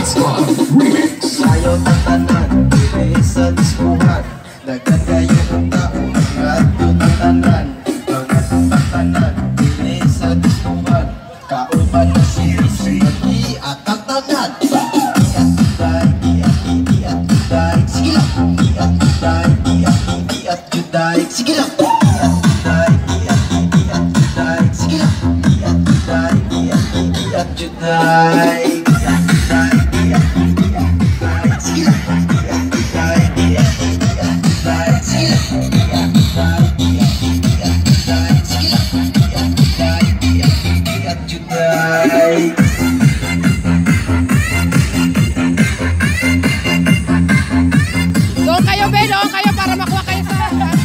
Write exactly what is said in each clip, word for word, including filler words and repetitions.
Sayo tatanan, dili sa diskuhan. Daghan kayo ng tao, mga tunatanan. Mga tatanan, dili sa diskuhan. Kauban na si Rizky at tatanan. Iat juday, iat iat juday. Sige lang, iat juday, iat iat juday. Sige lang, iat juday, iat iat juday. Sige lang, iat juday, iat iat juday. Doon kayo, be, doon kayo para makuha kayo sa...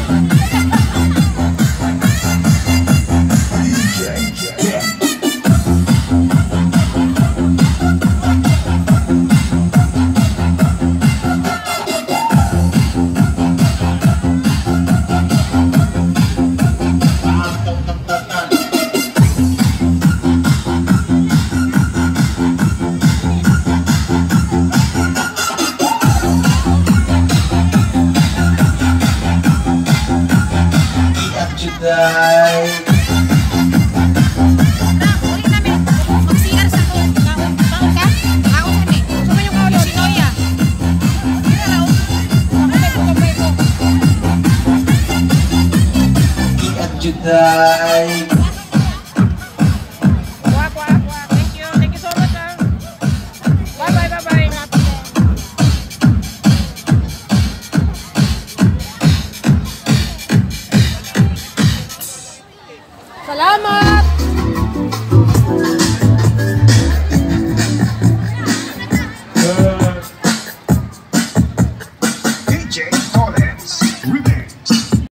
Juday. Na, ulit namin. Mag-C R sa ko. Bangon ka? Ako kami. Suma yung kaulo, si Noya. Hindi na lang. Makalay ko kamay ko. Iat Juday.